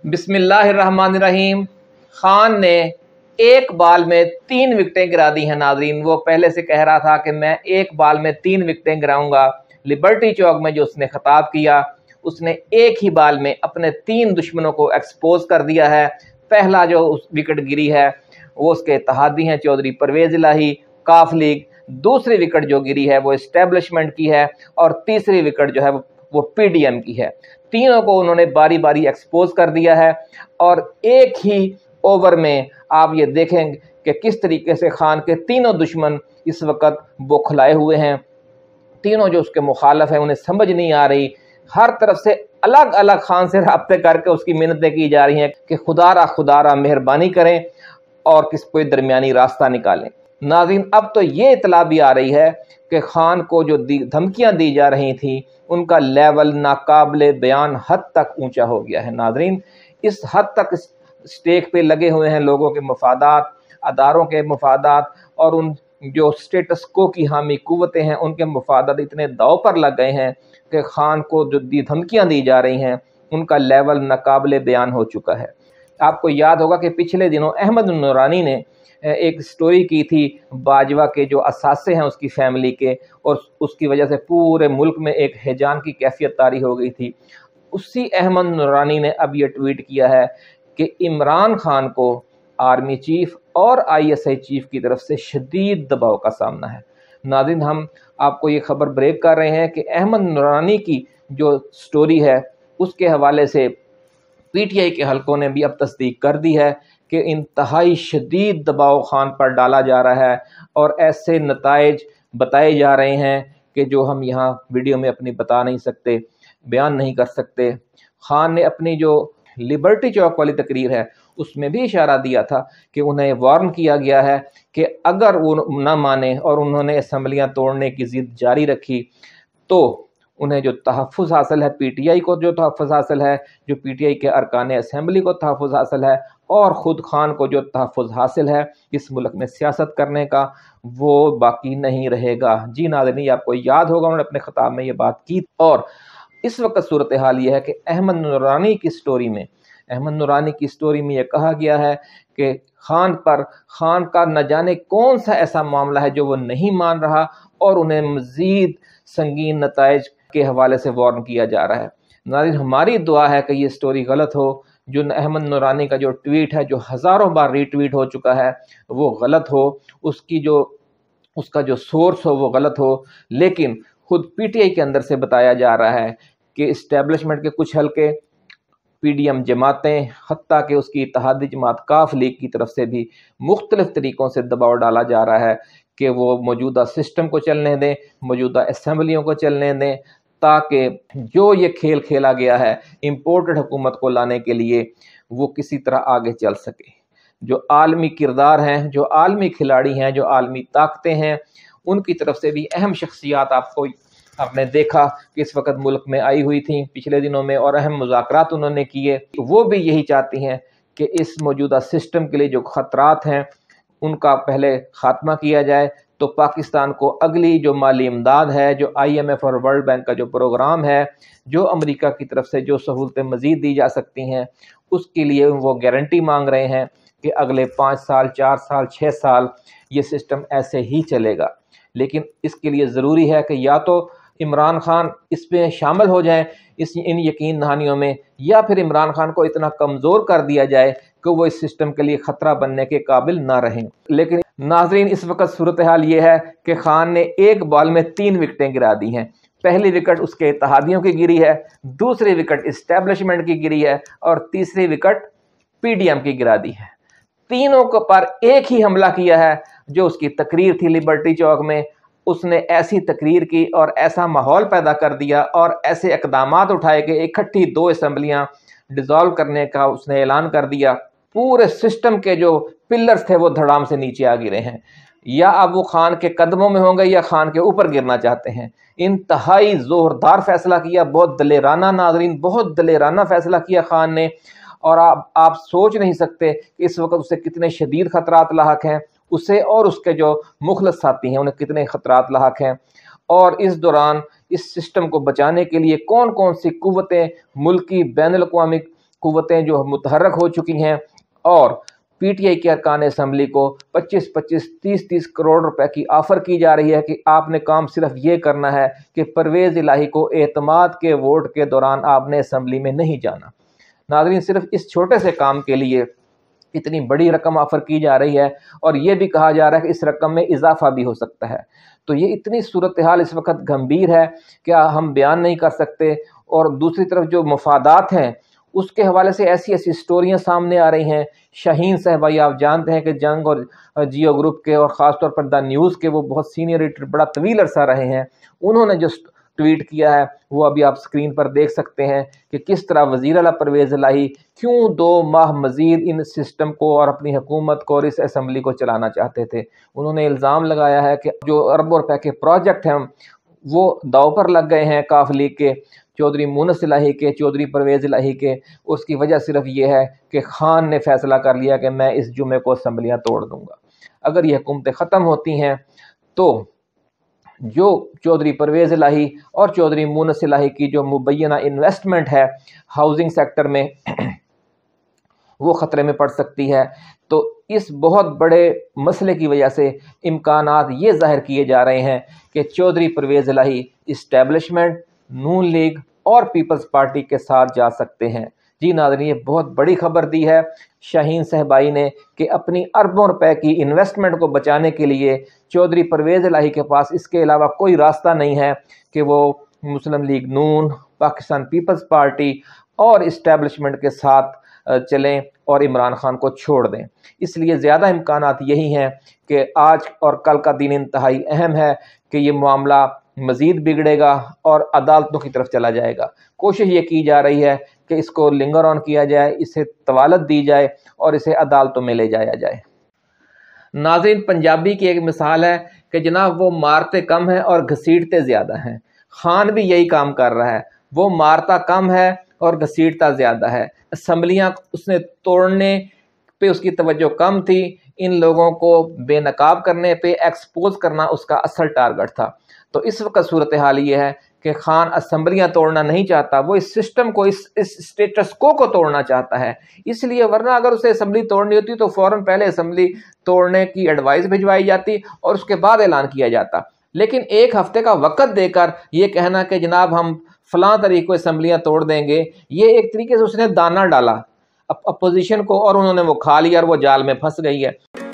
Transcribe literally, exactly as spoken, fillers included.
बिस्मिल्लाहिर्रहमानिर्रहीम। खान ने एक बाल में तीन विकेटें गिरा दी हैं नाजरीन। वो पहले से कह रहा था कि मैं एक बाल में तीन विकेटें गिराऊंगा। लिबर्टी चौक में जो उसने खिताब किया, उसने एक ही बाल में अपने तीन दुश्मनों को एक्सपोज कर दिया है। पहला जो उस विकेट गिरी है वो उसके इत्तेहादी हैं चौधरी परवेज इलाही, काफ लीग। दूसरी विकेट जो गिरी है वो इस्टेब्लिशमेंट की है और तीसरी विकेट जो है वो पीडीएम की है। तीनों को उन्होंने बारी बारी एक्सपोज कर दिया है और एक ही ओवर में आप ये देखेंगे कि किस तरीके से खान के तीनों दुश्मन इस वक्त बौखलाए हुए हैं। तीनों जो उसके मुखालफ हैं उन्हें समझ नहीं आ रही, हर तरफ से अलग अलग खान से राब्ते करके उसकी मिन्नतें की जा रही हैं कि खुदारा खुदारा मेहरबानी करें और किस कोई दरमियानी रास्ता निकालें। नाज़रीन, अब तो ये इतला भी आ रही है कि खान को जो धमकियां दी जा रही थी उनका लेवल नाकाबिले बयान हद तक ऊंचा हो गया है। नाज़रीन, इस हद तक स्टेक पे लगे हुए हैं लोगों के मफादात, अदारों के मफादात और उन जो स्टेटस को की हामी कुव्वतें हैं उनके मफादात इतने दाव पर लग गए हैं कि खान को जो धमकियां दी जा रही हैं उनका लेवल नाकाबिले बयान हो चुका है। आपको याद होगा कि पिछले दिनों अहमद नूरानी ने एक स्टोरी की थी बाजवा के जो असासे हैं उसकी फैमिली के, और उसकी वजह से पूरे मुल्क में एक हैजान की कैफियत तारी हो गई थी। उसी अहमद नूरानी ने अब ये ट्वीट किया है कि इमरान खान को आर्मी चीफ और आईएसआई चीफ की तरफ से शदीद दबाव का सामना है। नाज़रीन, हम आपको ये खबर ब्रेक कर रहे हैं कि अहमद नूरानी की जो स्टोरी है उसके हवाले से पीटीआई के हलकों ने भी अब तस्दीक कर दी है कि इंतहाई शदीद दबाव खान पर डाला जा रहा है और ऐसे नताइज बताए जा रहे हैं कि जो हम यहाँ वीडियो में अपनी बता नहीं सकते, बयान नहीं कर सकते। खान ने अपनी जो लिबर्टी चौक वाली तकरीर है उसमें भी इशारा दिया था कि उन्हें वार्न किया गया है कि अगर वो न माने और उन्होंने असम्बलियाँ तोड़ने की ज़िद जारी रखी तो उन्हें जो तहफ़्फ़ुज़ हासिल है, पीटीआई को जो तहफ़्फ़ुज़ हासिल है, जो पीटीआई के अरकान असम्बली को तहफ़्फ़ुज़ हासिल है और ख़ुद खान को जो तहफ़्फ़ुज़ हासिल है इस मुल्क में सियासत करने का, वो बाकी नहीं रहेगा। जी नाज़रीन, आपको याद होगा उन्होंने अपने खिताब में ये बात की। और इस वक्त सूरत हाल ये है कि अहमद नूरानी की स्टोरी में अहमद नूरानी की स्टोरी में ये कहा गया है कि खान पर खान का न जाने कौन सा ऐसा मामला है जो वो नहीं मान रहा और उन्हें मज़ीद संगीन नताइज के हवाले से वार्न किया जा रहा है। नाज़रीन, हमारी दुआ है कि ये स्टोरी गलत हो, जो अहमद नूरानी का जो ट्वीट है जो हज़ारों बार रीट्वीट हो चुका है वो गलत हो, उसकी जो उसका जो सोर्स हो वो गलत हो। लेकिन खुद पीटीआई के अंदर से बताया जा रहा है कि इस्टेब्लिशमेंट के कुछ हल्के, पीडीएम जमातें, हत्ता कि उसकी इत्तेहादी जमात काफ लीग की तरफ से भी मुख्तलिफ तरीक़ों से दबाव डाला जा रहा है कि वो मौजूदा सिस्टम को चलने दें, मौजूदा असम्बलियों को चलने दें, ताकि जो ये खेल खेला गया है इम्पोर्टेड हुकूमत को लाने के लिए वो किसी तरह आगे चल सके। जो आलमी किरदार हैं, जो आलमी खिलाड़ी हैं, जो आलमी ताकतें हैं, उनकी तरफ से भी अहम शख्सियात आपको आपने देखा कि इस वक्त मुल्क में आई हुई थी पिछले दिनों में और अहम मुज़ाकरात उन्होंने किए। वो भी यही चाहती हैं कि इस मौजूदा सिस्टम के लिए जो ख़तरात हैं उनका पहले ख़ात्मा किया जाए तो पाकिस्तान को अगली जो माली इमदाद है, जो आईएमएफ और वर्ल्ड बैंक का जो प्रोग्राम है, जो अमेरिका की तरफ से जो सहूलतें मज़ीद दी जा सकती हैं, उसके लिए वो गारंटी मांग रहे हैं कि अगले पाँच साल, चार साल, छः साल ये सिस्टम ऐसे ही चलेगा। लेकिन इसके लिए ज़रूरी है कि या तो इमरान खान इसमें शामिल हो जाएं इस इन यकीन दहानियों में, या फिर इमरान खान को इतना कमज़ोर कर दिया जाए कि वो इस सिस्टम के लिए ख़तरा बनने के काबिल ना रहें। लेकिन नाज़रीन, इस वक्त सूरत हाल ये है कि खान ने एक बॉल में तीन विकेटें गिरा दी हैं। पहली विकेट उसके इत्तेहादियों की गिरी है, दूसरी विकेट इस्टेब्लिशमेंट की गिरी है और तीसरी विकेट पीडीएम की गिरा दी है। तीनों को पर एक ही हमला किया है जो उसकी तकरीर थी लिबर्टी चौक में। उसने ऐसी तकरीर की और ऐसा माहौल पैदा कर दिया और ऐसे इक़दामात उठाए कि इकट्ठी दो असम्बलियाँ डिज़ोल्व करने का उसने ऐलान कर दिया। पूरे सिस्टम के जो पिलर्स थे वो धड़ाम से नीचे आ गिरे हैं। या अब वो खान के कदमों में होंगे या खान के ऊपर गिरना चाहते हैं। इंतहाई ज़ोरदार फैसला किया, बहुत दलेराना नाज़रीन, बहुत दलेराना फैसला किया खान ने। और आप आप सोच नहीं सकते कि इस वक्त उसे कितने शदीद ख़तरात लाहक हैं, उसे और उसके जो मुखलस साथी हैं उन्हें कितने ख़तरात लाहक हैं। और इस दौरान इस सिस्टम को बचाने के लिए कौन कौन सी कुव्वतें मुल्की बैनुल अक़वामी قوتیں جو متحرک ہو چکی ہیں اور پی ٹی آئی کے ارکان اسمبلی کو پچیس پچیس تیس تیس کروڑ روپے کی آفر کی جا رہی ہے کہ آپ نے کام صرف یہ کرنا ہے کہ پرویز الہی کو اعتماد کے ووٹ کے دوران آپ نے اسمبلی میں نہیں جانا۔ ناظرین، صرف اس چھوٹے سے کام کے لیے اتنی بڑی رقم آفر کی جا رہی ہے اور یہ بھی کہا جا رہا ہے کہ اس رقم میں اضافہ بھی ہو سکتا ہے۔ تو یہ اتنی صورتحال اس وقت گمبھیر ہے کہ ہم بیان نہیں کر سکتے، اور دوسری طرف جو مفادات ہیں اس کے حوالے سے ایسی ایسی سٹوریاں سامنے آ رہی ہیں۔ شاہین صاحب، بھائی آپ جانتے ہیں کہ جنگ اور جیو گروپ کے اور خاص طور پر دا نیوز کے وہ بہت سینئر ایڈیٹر بڑا طویل عرصہ رہے ہیں، انہوں نے جو ٹویٹ کیا ہے وہ ابھی آپ سکرین پر دیکھ سکتے ہیں کہ کس طرح وزیر اعلیٰ پرویز الہی کیوں دو ماہ مزید ان سسٹم کو اور اپنی حکومت کو اور اس اسمبلی کو چلانا چاہتے تھے۔ انہوں نے الزام لگایا ہے کہ جو اربوں روپے کے پروجیکٹ ہیں وہ داؤ پر لگ گئے ہیں کاف لیگ کے، چودھری مونس الہی کے، چودھری پرویز الہی کے۔ اس کی وجہ صرف یہ ہے کہ خان نے فیصلہ کر لیا کہ میں اس جمعے کو اسمبلیاں توڑ دوں گا۔ اگر یہ حکومتیں ختم ہوتی ہیں تو جو چودھری پرویز الہی اور چودھری مونس الہی کی جو مبینہ انویسٹمنٹ ہے ہاؤسنگ سیکٹر میں وہ خطرے میں پڑ سکتی ہے۔ تو اس بہت بڑے مسئلے کی وجہ سے امکانات یہ ظاہر کیے جا رہے ہیں کہ چودھری پرویز الہی اسٹیبلشمنٹ، نون لیگ اور پیپلز پارٹی کے ساتھ جا سکتے ہیں۔ جی ناظرین، یہ بہت بڑی خبر دی ہے شاہین صاحبائی نے کہ اپنی اربوں روپے کی انویسٹمنٹ کو بچانے کے لیے چودھری پرویز الہی کے پاس اس کے علاوہ کوئی راستہ نہیں ہے کہ وہ Muslim league Noon, Pakistan peoples party اور اسٹیبلشمنٹ کے ساتھ چلیں اور عمران خان کو چھوڑ دیں۔ اس لیے زیادہ امکانات یہی ہیں کہ آج اور کل کا دن انتہائی اہم ہے کہ یہ معاملہ مزید بگڑے گا اور عدالتوں کی طرف چلا جائے گا۔ کوشش یہ کی جا رہی ہے کہ اس کو لنگر آن کیا جائے، اسے طوالت دی جائے اور اسے عدالتوں میں لے جایا جائے۔ ناظرین، پنجابی کی ایک مثال ہے کہ جناب وہ مارتے کم ہیں اور گھسیٹتے زیادہ ہیں۔ خان بھی یہی کام کر رہا ہے، وہ مارتا کم ہے اور گھسیٹتا زیادہ ہے۔ اسمبلیاں اس نے توڑنے پہ اس کی توجہ کم تھی، ان لوگوں کو بے نقاب کرنے پہ، ایکسپوز کرنا اس کا اصل ٹارگٹ تھا۔ تو اس وقت صورتحال یہ ہے کہ خان اسمبلیاں توڑنا نہیں چاہتا، وہ اس سسٹم کو، اس اس اسٹیٹس کو کو توڑنا چاہتا ہے۔ اس لیے ورنہ اگر اسے اسمبلی توڑنی ہوتی تو فوراً پہلے اسمبلی توڑنے کی ایڈوائس بھجوائی جاتی اور اس کے بعد اعلان کیا جاتا۔ لیکن ایک ہفتے کا وقت دے کر یہ کہنا کہ جناب ہم فلاں طریق کو اسمبلیاں توڑ دیں گے، یہ ایک طریقے سے اس نے دانہ ڈالا اپوزیشن کو اور انہوں نے وہ کھا لیا اور وہ جال میں پھنس گئی ہے۔